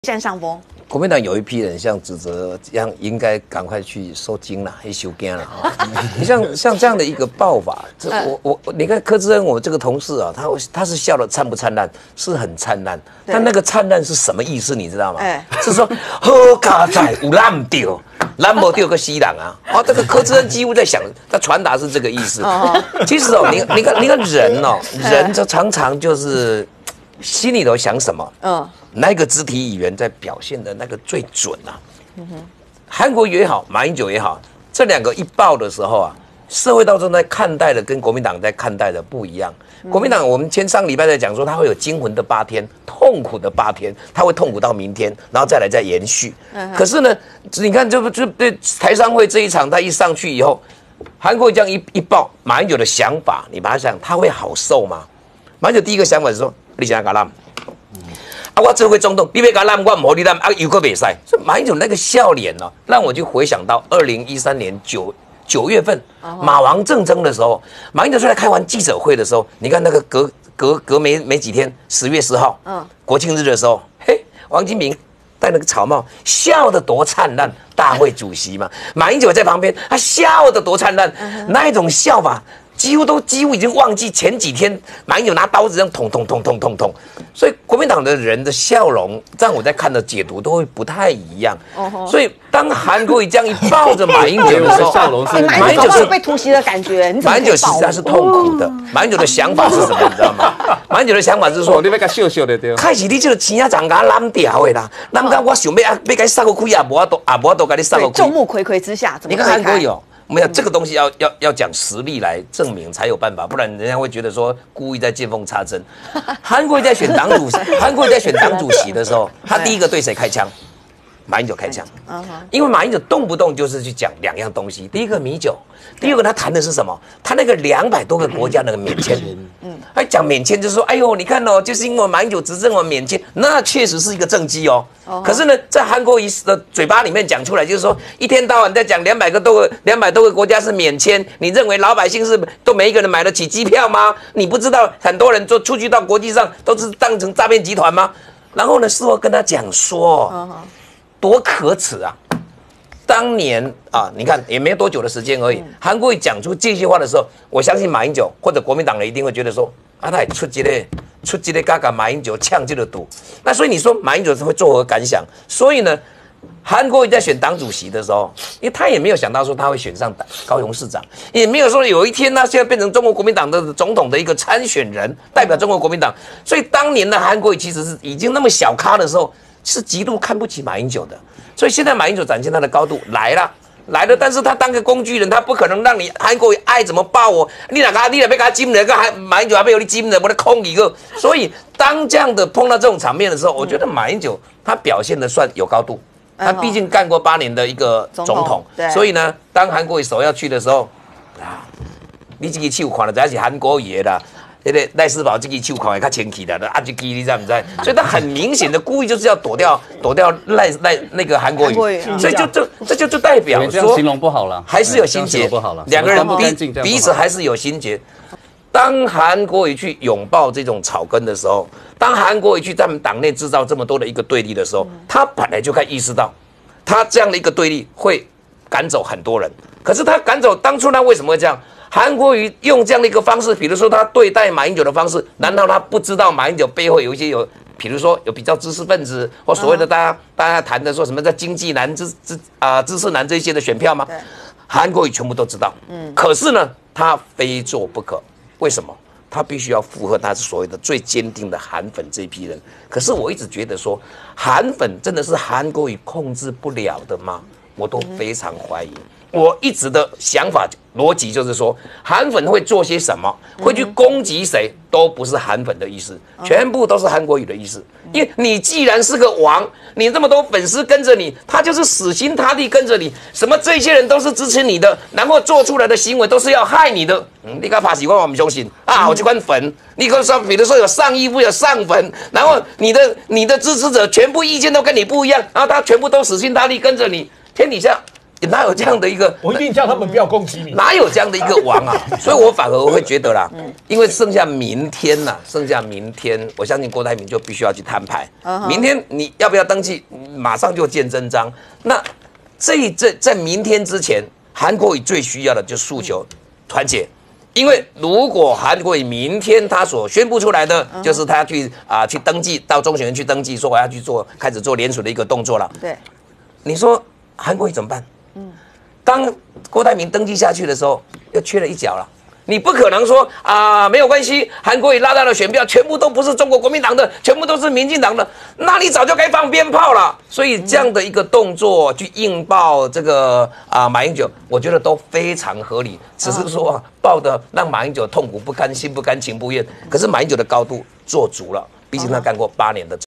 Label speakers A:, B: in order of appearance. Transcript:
A: 占上风。
B: 国民党有一批人像指责这样，应该赶快去收金了，去收金了哈。你像这样的一个爆法，你看柯志恩我这个同事啊，他是笑得灿不灿烂？是很灿烂，但那个灿烂是什么意思？你知道吗？是说好家在有烂掉，烂没掉个西人啊。哦，这个柯志恩几乎在想，他传达是这个意思。其实哦，你看人哦，人就常常就是心里头想什么，那个肢体语言在表现的那个最准啊。韩国瑜也好，马英九也好，这两个一爆的时候啊，社会当中在看待的跟国民党在看待的不一样。国民党我们上礼拜在讲说，他会有惊魂的8天，痛苦的8天，他会痛苦到明天，然后再延续。可是呢，你看就对台商会这一场，他一上去以后，韩国瑜这样一爆，马英九的想法，你把他想，他会好受吗？马英九第一个想法是说，你想要干嘛？我这回总统，你别给我无你又个袂使。所以马英九那个笑脸呢，让我就回想到2013年9月份马王政争的时候，马英九出来开完记者会的时候，你看那个隔没几天，10月10号，国庆日的时候，嘿，王金平戴那个草帽，笑得多灿烂，大会主席嘛，马英九在旁边，他笑得多灿烂，那一种笑法。几乎已经忘记前几天马英九拿刀子这样捅，所以国民党的人的笑容，让我在看的解读都会不太一样。所以当韩国瑜这样一抱着马英九的时候，
A: 笑容是马英九是被突袭的感觉。
B: 马英九实际上是痛苦的。马英九的想法是什么？你知道吗？马英九的想法是说，
C: 你要给笑笑的对。
B: 开始你这个钱长甲揽掉的啦，揽到我想要给杀个亏啊，无法度给你杀个亏。
A: 众目睽睽之下，怎么
B: 你看韩国瑜哦。没有这个东西要讲实力来证明才有办法，不然人家会觉得说故意在见缝插针。韩国瑜在选党主席的时候，他第一个对谁开枪？马英九开枪。因为马英九动不动就是去讲2样东西，第一个米酒，第二个他谈的是什么？他那个200多个国家那个免签，还讲免签就是说，哎呦，你看哦，就是因为马英九执政我免签，那确实是一个政绩哦。可是呢，在韩国瑜的嘴巴里面讲出来，就是说一天到晚在讲200多个国家是免签，你认为老百姓是都每一个人买得起机票吗？你不知道很多人出去到国际上都是当成诈骗集团吗？然后呢，事后跟他讲说，多可耻啊！当年啊，你看也没多久的时间而已，韩国瑜讲出这些话的时候，我相信马英九或者国民党人一定会觉得说，他也出这个嘎马英九呛这个赌。那所以你说马英九会作何感想？所以呢，韩国瑜在选党主席的时候，因为他也没有想到说他会选上高雄市长，也没有说有一天呢现在变成中国国民党的总统的一个参选人，代表中国国民党。所以当年的韩国瑜其实是已经那么小咖的时候，是极度看不起马英九的。所以现在马英九展现他的高度来了，但是他当个工具人，他不可能让你韩国瑜爱怎么抱我，你哪要给他金人，马英九还没有你金人，我的空一个。所以当这样的碰到这种场面的时候，我觉得马英九他表现的算有高度，他毕竟干过8年的一个总统，所以呢，当韩国瑜首要去的时候，你这个手看了，这是韩国瑜的啦。对不对？赖世宝这个手看会较清气的，这个你知不知？所以他很明显的故意就是要躲掉那个韩国瑜，所以这就代表说
C: 形容不好了，
B: 还是有心结，2个人彼此还是有心结。当韩国瑜去拥抱这种草根的时候，当韩国瑜去在党内制造这么多的一个对立的时候，他本来就该意识到，他这样的一个对立会赶走很多人。可是他赶走当初他为什么会这样？韩国瑜用这样的一个方式，比如说他对待马英九的方式，难道他不知道马英九背后有一些比如说有比较知识分子或所谓的大家谈的说什么在经济男知识男这些的选票吗？韩国瑜全部都知道。可是呢，他非做不可。为什么？他必须要符合他是所谓的最坚定的韩粉这一批人。可是我一直觉得说，韩粉真的是韩国瑜控制不了的吗？我都非常怀疑。我一直的想法逻辑就是说，韩粉会做些什么，会去攻击谁，都不是韩粉的意思，全部都是韩国瑜的意思。因为你既然是个王，你这么多粉丝跟着你，他就是死心塌地跟着你，什么这些人都是支持你的，然后做出来的行为都是要害你的。你敢怕喜欢我们相信啊？我这款粉，你可说，比如说有上衣服有上粉，然后你的支持者全部意见都跟你不一样，然后他全部都死心塌地跟着你，天底下哪有这样的一个？
C: 我一定叫他们不要攻击你。
B: 哪有这样的一个王啊？所以我反而会觉得啦，因为剩下明天呐，我相信郭台铭就必须要去摊牌。明天你要不要登记？马上就见真章。那在明天之前，韩国瑜最需要的就是诉求团结。因为如果韩国瑜明天他所宣布出来的，就是他要去登记到中选院去登记，说我要去开始做联署的一个动作了。
A: 对，
B: 你说韩国瑜怎么办？当郭台铭登记下去的时候，又缺了一角了。你不可能说没有关系，韩国瑜拉到的选票全部都不是中国国民党的，全部都是民进党的，那你早就该放鞭炮了。所以这样的一个动作去硬爆这个马英九，我觉得都非常合理，只是说爆的让马英九痛苦不堪、心不甘情不愿。可是马英九的高度做足了，毕竟他干过8年的。